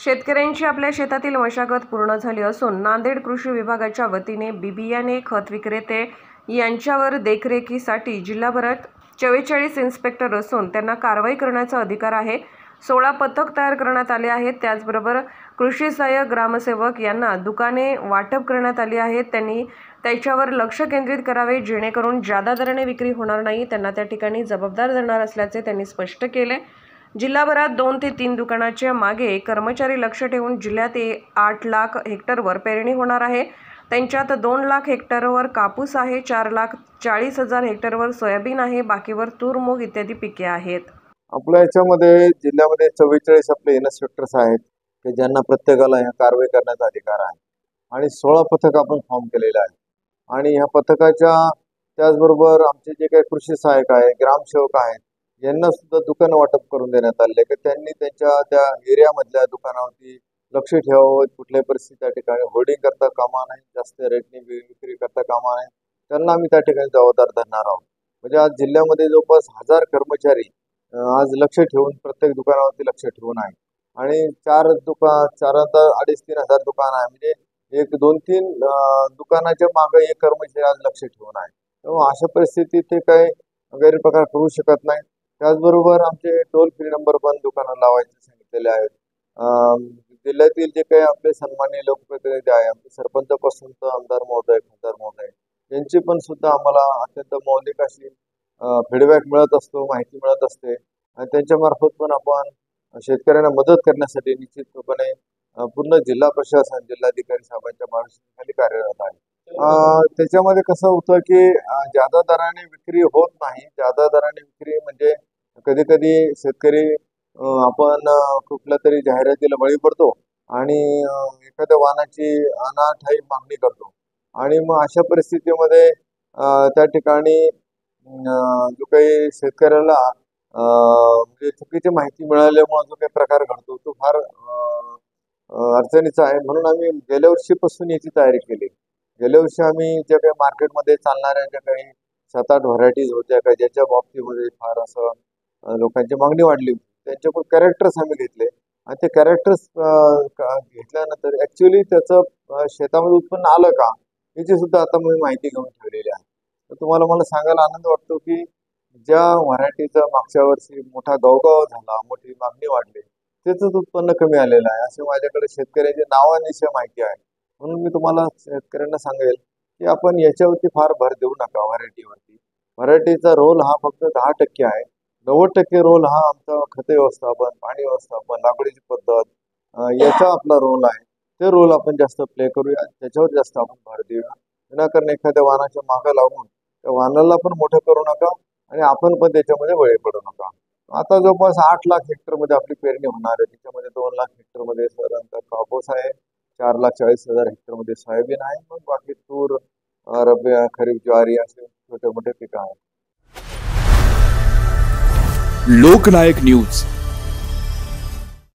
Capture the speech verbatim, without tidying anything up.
शेतकऱ्यांची आपल्या शेतातील मशागत पूर्ण झाली असून नांदेड कृषी विभागाच्या वतीने बिबियाणे खत विक्रेते यांच्यावर देखरेखीसाठी जिल्हाभरात चव्वेचाळीस इन्स्पेक्टर असून त्यांना कारवाई करण्याचा अधिकार आहे। सोळा पथक तयार करण्यात आले आहेत। त्याचबरोबर कृषी सहाय्यक ग्रामसेवक यांना दुकाने वाटप करण्यात आली आहेत। त्यांनी त्याच्यावर लक्ष केंद्रित करावे जेणेकरून जादा दराने विक्री होणार नाही। त्यांना त्या ठिकाणी जबाबदार धरणार असल्याचे त्यांनी स्पष्ट केले। जिल्हाभरात दोन ते तीन दुकानाच्या मागे कर्मचारी लक्ष ठेवून जिल्ह्यात आठ लाख हेक्टरवर पेरणी होणार आहे। त्यांच्यात दोन लाख हेक्टरवर कापूस आहे, चार लाख चाळीस हजार हेक्टरवर सोयाबीन आहे, बाकीवर तूर, मूग इत्यादी पिके आहेत। आपल्या याच्यामध्ये जिल्ह्यामध्ये चव्वेचाळीस आपले इन्स्पेक्टर्स आहेत की ज्यांना प्रत्येकाला ह्या कारवाई करण्याचा अधिकार आहे आणि सोळा पथक आपण फॉर्म केलेले आहे। आणि ह्या पथकाच्या त्याचबरोबर आमचे जे काही कृषी सहाय्यक आहे, ग्रामसेवक आहेत, यांना सुद्धा दुकान वाटप करून देण्यात आले की त्यांनी त्यांच्या त्या एरियामधल्या दुकानावरती लक्ष ठेवावं। कुठल्याही परिस्थिती त्या ठिकाणी होर्डिंग करता कामा नाही, जास्त रेटने विक्री करता कामा नाही, त्यांना आम्ही त्या ठिकाणी जबाबदार धरणार आहोत। म्हणजे आज जिल्ह्यामध्ये जवळपास हजार कर्मचारी आज लक्ष ठेवून प्रत्येक दुकानावरती लक्ष ठेवून आहे आणि चार दुकान चार अडीच तीन हजार दुकान आहे, म्हणजे एक दोन तीन दुकानाच्या मागे एक कर्मचारी आज लक्ष ठेवून आहे। तेव्हा अशा परिस्थितीत ते काही गैरप्रकार करू शकत नाही। त्याचबरोबर आमचे टोल फ्री नंबर पण दुकानं लावायचे सांगितलेले आहेत। जिल्ह्यातील जे काही आपले सन्माननीय लोकप्रतिनिधी आहे, आमचे सरपंचापासून तर आमदार महोदय, खासदार महोदय, यांची पण सुद्धा आम्हाला अत्यंत मौलिक अशी फीडबॅक मिळत असतो, माहिती मिळत असते आणि त्यांच्या मार्फत पण आपण शेतकऱ्यांना मदत करण्यासाठी निश्चितपणे पूर्ण जिल्हा प्रशासन, जिल्हाधिकारी साहेबांच्या मार्गदर्शनाखाली कार्यरत आहे। त्याच्यामध्ये कसं होतं की जादा दराने विक्री होत नाही। जादा दराने विक्री म्हणजे कधी कधी शेतकरी आपण कुठल्या तरी जाहिरातीला बळी पडतो आणि एखाद्या वाहनाची अनाठाई मागणी करतो आणि मग अशा परिस्थितीमध्ये त्या ठिकाणी जो काही शेतकऱ्याला म्हणजे चुकीची माहिती मिळाल्यामुळे जो काही प्रकार घडतो तो फार अडचणीचा आहे। म्हणून आम्ही गेल्या वर्षीपासून याची तयारी केली। गेल्या वर्षी आम्ही ज्या काही मार्केटमध्ये चालणाऱ्या ज्या काही सात आठ व्हरायटीज होत्या का ज्याच्या बाबतीमध्ये फार असं लोकांची मागणी वाढली होती, त्यांच्याकडून कॅरेक्टर्स आम्ही घेतले आणि ते कॅरेक्टर्स घेतल्यानंतर ॲक्च्युली त्याचं शेतामध्ये उत्पन्न आलं का याची सुद्धा आता मी माहिती घेऊन ठेवलेली आहे। तर तुम्हाला मला सांगायला आनंद वाटतो की ज्या व्हरायटीचा मागच्या वर्षी मोठा गवगाव झाला, मोठी मागणी वाढली, त्याचंच उत्पन्न कमी आलेलं आहे असे माझ्याकडे शेतकऱ्याची नावानिशी माहिती आहे। म्हणून मी तुम्हाला शेतकऱ्यांना सांगेल की आपण याच्यावरती फार भर देऊ नका। व्हरायटीवरती व्हरायटीचा रोल हा फक्त दहा टक्के आहे, नव्वद टक्के रोल हा आमचा खत व्यवस्थापन, पाणी व्यवस्थापन, लागवडीची पद्धत याचा आपला रोल आहे। ते रोल आपण जास्त प्ले करूया, त्याच्यावर जास्त आपण भर देऊया। विनाकारण एखाद्या वाहनाच्या मागं लागून त्या वाहनाला पण मोठं करू नका आणि आपण पण त्याच्यामध्ये बळी पडू नका। आता जवळपास आठ लाख हेक्टरमध्ये आपली पेरणी होणार आहे। त्याच्यामध्ये दोन लाख हेक्टरमध्ये साधारणतः कापूस आहे, चार लाख चाळीस हजार हेक्टरमध्ये सोयाबीन आहे, मग बाकी तूर, रब्बी, खरीप, ज्वारी असे छोटे मोठे पिकं आहेत। लोकनायक न्यूज